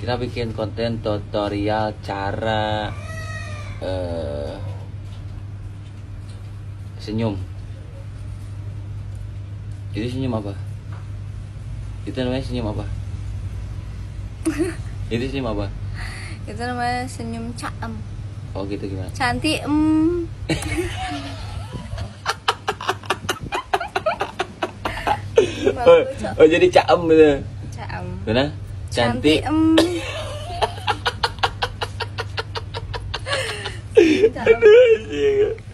Kita bikin konten tutorial cara senyum. Itu senyum apa? Itu namanya senyum apa? Itu senyum apa? Itu namanya senyum caem. Oh gitu, gimana? Cantik Oh jadi caem gitu. Caem. Benar? Cantik. Caem.